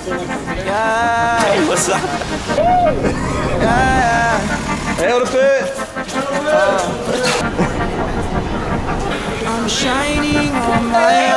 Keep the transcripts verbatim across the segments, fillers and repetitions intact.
Yeah. What's up? Yeah. Hail to Pitt. Uh, I'm shining on my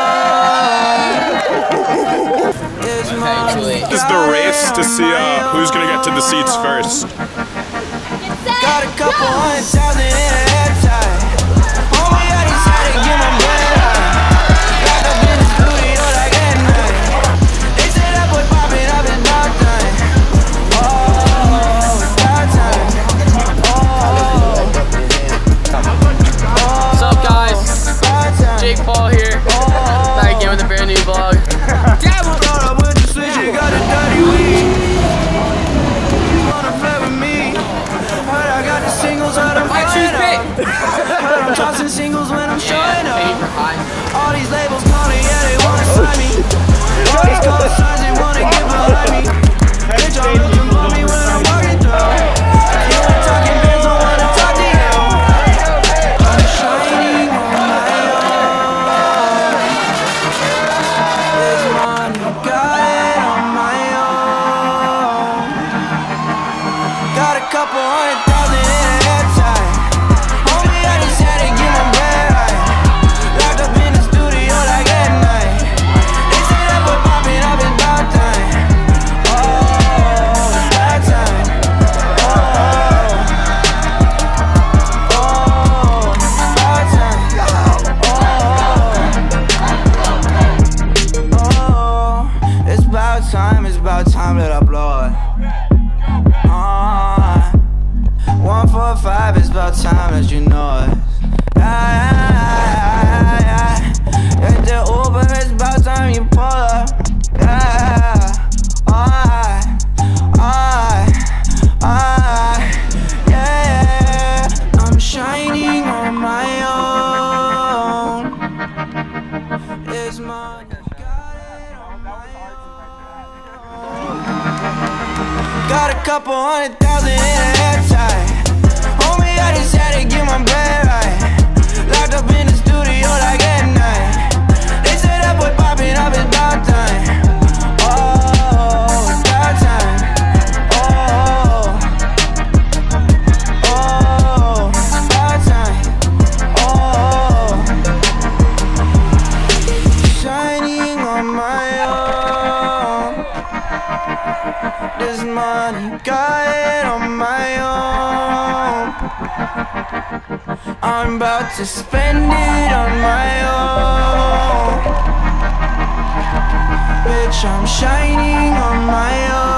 own. This is the race to see uh, who's gonna get to the seats first. Got a couple hundred thousand in a head tie. Homie, I decided to get my bread right. Locked up in the studio like at night. They said that boy popping up in about time. Oh, it's about time. Oh, what's up, guys? Jake Paul here. Back again with a brand new vlog. Dad will load up with the switch. You got a dirty weed. You wanna play with me? Heard I got the singles out of my head up. Heard I'm tossing singles when I'm showing up. All these labels calling, yeah, they wanna sign me. All these call signs, they wanna get behind me. Bitch, I'm looking for me when I'm walking through. You ain't talking bands, I wanna talk to you. I'm shining on my own. This money, got it on my own. Got a couple hundred thousand in a head tie. Homie, I just had to get my bread right. Locked up in the studio like at night. They say that boy popping up in about time. Oh, it's about time. Oh, oh, it's about time. Oh, oh, it's about time, it's about time that I blow it. Uh, one four five, it's about time that you know it. Yeah, yeah, yeah. Get the Uber, it's about time you pull up. Yeah, alright, alright, alright. Yeah, I'm shining on my own. It's money, got it on my own. Got a couple hundred thousand in a head tie. Homie, I just had to get my bread right. Locked up in the studio like at night. They said that boy popping up, it's about time. Oh, it's about time. Oh, oh, it's about time. Oh, shining on my own. This money, got it on my own. I'm about to spend it on my own. Bitch, I'm shining on my own.